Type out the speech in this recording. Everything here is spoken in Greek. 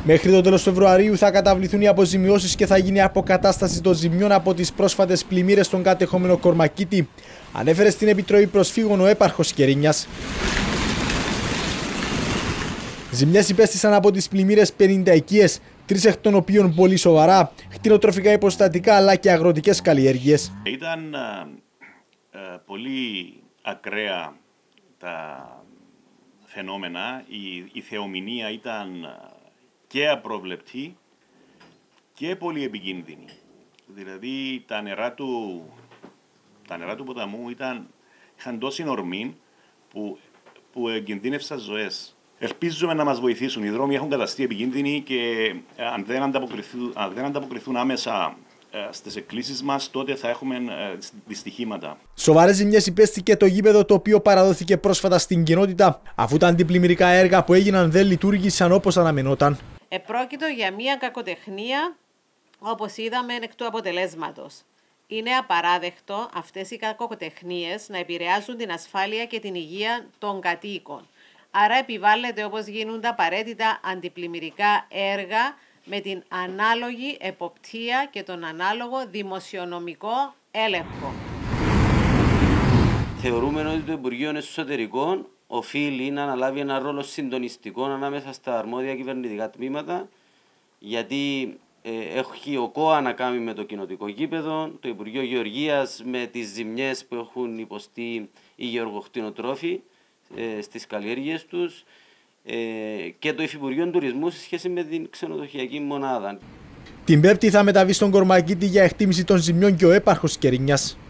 Μέχρι το τέλος Φεβρουαρίου θα καταβληθούν οι αποζημιώσεις και θα γίνει αποκατάσταση των ζημιών από τις πρόσφατες πλημμύρες στον κατεχόμενο Κορμακίτη, ανέφερε στην Επιτροπή Προσφύγων ο έπαρχος Κερίνιας. Ζημιές υπέστησαν από τις πλημμύρες 50 οικίες, 3 εκ των οποίων πολύ σοβαρά, κτηνοτροφικά υποστατικά αλλά και αγροτικές καλλιέργειες. Ήταν πολύ ακραία τα φαινόμενα, η θεομηνία ήταν και απροβλεπτή και πολύ επικίνδυνη. Δηλαδή τα νερά του ποταμού είχαν τόση ορμή που κινδύνευσαν ζωές. Ελπίζουμε να μας βοηθήσουν. Οι δρόμοι έχουν καταστεί επικίνδυνοι και αν δεν ανταποκριθούν άμεσα στις εκκλήσεις μας, τότε θα έχουμε δυστυχήματα. Σοβαρές ζημιές υπέστηκε το γήπεδο, το οποίο παραδόθηκε πρόσφατα στην κοινότητα, αφού τα αντιπλημμυρικά έργα που έγιναν δεν λειτουργήσαν όπως αναμενόταν. Επρόκειτο για μια κακοτεχνία, όπως είδαμε, εκ του αποτελέσματος. Είναι απαράδεκτο αυτές οι κακοτεχνίες να επηρεάζουν την ασφάλεια και την υγεία των κατοίκων. Άρα επιβάλλεται, όπως γίνουν τα απαραίτητα αντιπλημμυρικά έργα, με την ανάλογη εποπτεία και τον ανάλογο δημοσιονομικό έλεγχο. Θεωρούμε ότι το Υπουργείο Εσωτερικών οφείλει να αναλάβει ένα ρόλο συντονιστικό ανάμεσα στα αρμόδια κυβερνητικά τμήματα, γιατί έχει ο ΚΟΑ να κάνει με το κοινοτικό γήπεδο, το Υπουργείο Γεωργίας με τις ζημιές που έχουν υποστεί οι γεωργοκτηνοτρόφοι στις καλλιέργειες τους, και το Υφυπουργείο Τουρισμού σε σχέση με την ξενοδοχειακή μονάδα. Την Πέμπτη θα μεταβεί στον Κορμακίτη για εκτίμηση των ζημιών και ο έπαρχος Κερίνιας.